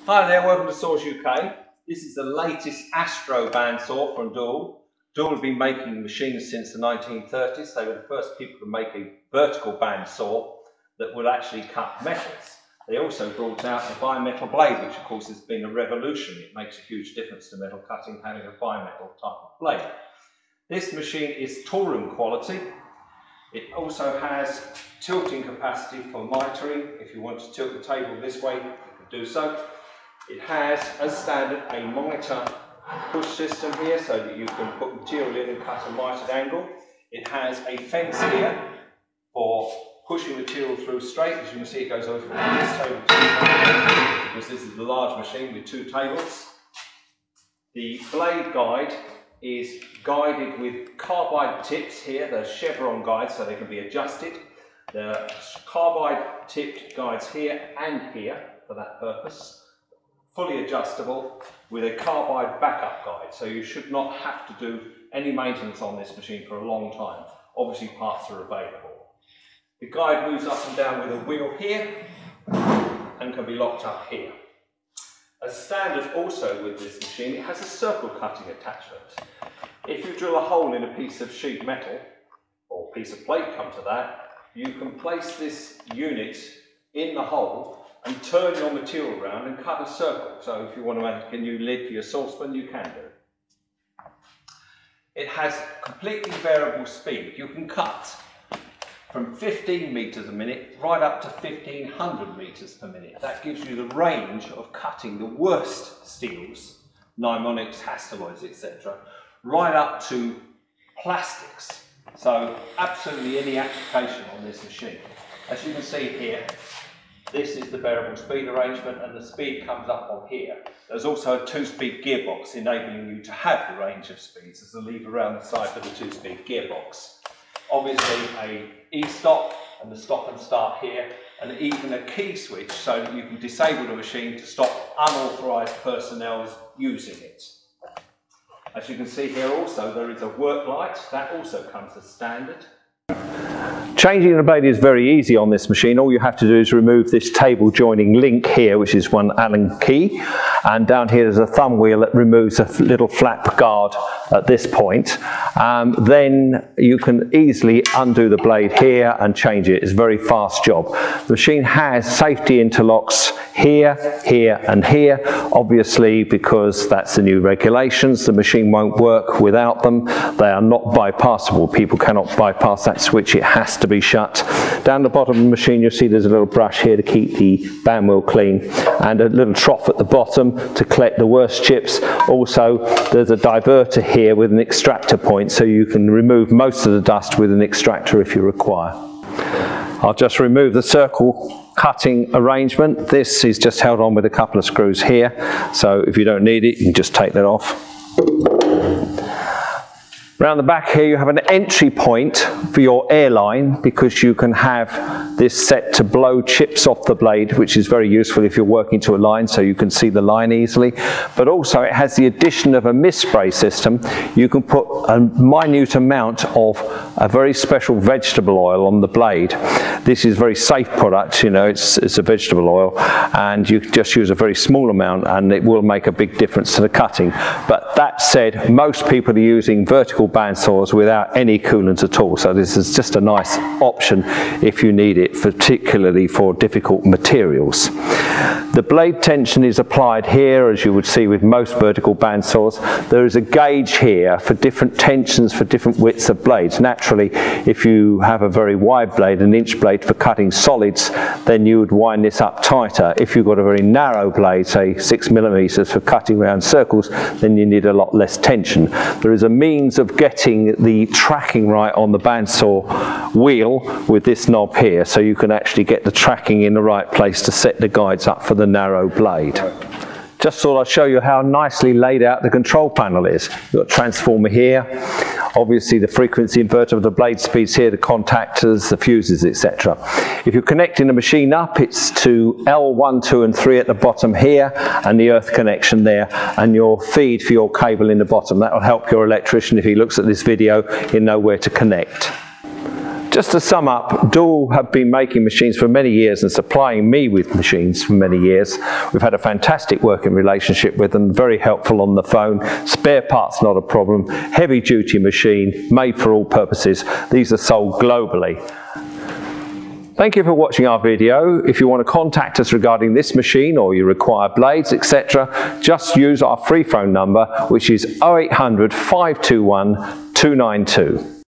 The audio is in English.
Hi there, welcome to Saws UK. This is the latest Astro bandsaw from DoAll. DoAll have been making machines since the 1930s. They were the first people to make a vertical bandsaw that would actually cut metals. They also brought out a bimetal blade, which of course has been a revolution. It makes a huge difference to metal cutting having a bimetal type of blade. This machine is Touring quality. It also has tilting capacity for mitering. If you want to tilt the table this way, you can do so. It has, as standard, a monitor push system here so that you can put material in and cut a mitered angle. It has a fence here for pushing material through straight. As you can see, it goes over from this table to this table, because this is a large machine with two tables. The blade guide is guided with carbide tips here. They're chevron guides so they can be adjusted. There are carbide tipped guides here and here for that purpose. Fully adjustable with a carbide backup guide, so you should not have to do any maintenance on this machine for a long time. Obviously parts are available. The guide moves up and down with a wheel here and can be locked up here. As standard also with this machine, it has a circle cutting attachment. If you drill a hole in a piece of sheet metal, or piece of plate come to that, you can place this unit in the hole and turn your material around and cut a circle. So if you want to make a new lid for your saucepan, you can do. It has completely variable speed. You can cut from 15 meters a minute right up to 1500 meters per minute. That gives you the range of cutting the worst steels, pneumonics, hastelloids, etc., right up to plastics. So absolutely any application on this machine. As you can see here, this is the variable speed arrangement, and the speed comes up on here. There's also a 2-speed gearbox enabling you to have the range of speeds. There's a lever around the side for the 2-speed gearbox. Obviously a e-stop and the stop and start here, and even a key switch so that you can disable the machine to stop unauthorised personnel using it. As you can see here also, there is a work light. That also comes as standard. Changing the blade is very easy on this machine. All you have to do is remove this table joining link here, which is one Allen key, and down here there's a thumb wheel that removes a little flap guard at this point. Then you can easily undo the blade here and change it. It's a very fast job. The machine has safety interlocks here, here and here, obviously because that's the new regulations. The machine won't work without them. They are not bypassable. People cannot bypass that switch. It has to be shut. Down the bottom of the machine you'll see there's a little brush here to keep the band wheel clean, and a little trough at the bottom to collect the worst chips. Also there's a diverter here with an extractor point, so you can remove most of the dust with an extractor if you require. I'll just remove the circle cutting arrangement. This is just held on with a couple of screws here, so if you don't need it you can just take that off. Around the back here you have an entry point for your airline, because you can have this set to blow chips off the blade, which is very useful if you're working to a line so you can see the line easily. But also it has the addition of a mist spray system. You can put a minute amount of a very special vegetable oil on the blade. This is a very safe product, you know, it's a vegetable oil, and you just use a very small amount and it will make a big difference to the cutting. But that said, most people are using vertical bandsaws without any coolant at all, so this is just a nice option if you need it, particularly for difficult materials. The blade tension is applied here, as you would see with most vertical bandsaws. There is a gauge here for different tensions for different widths of blades. Naturally, if you have a very wide blade, an inch blade for cutting solids, then you would wind this up tighter. If you've got a very narrow blade, say 6 millimeters for cutting around circles, then you need a lot less tension. There is a means of getting the tracking right on the bandsaw wheel with this knob here, so you can actually get the tracking in the right place to set the guides up for the narrow blade. Just thought I'd show you how nicely laid out the control panel is. You've got a transformer here, obviously the frequency inverter, the blade speeds here, the contactors, the fuses, etc. If you're connecting the machine up, it's to L1, 2 and 3 at the bottom here, and the earth connection there, and your feed for your cable in the bottom. That will help your electrician if he looks at this video, he'll know where to connect. Just to sum up, DoAll have been making machines for many years and supplying me with machines for many years. We've had a fantastic working relationship with them, very helpful on the phone, spare parts not a problem, heavy duty machine, made for all purposes. These are sold globally. Thank you for watching our video. If you want to contact us regarding this machine or you require blades, etc., just use our free phone number, which is 0800 521 292.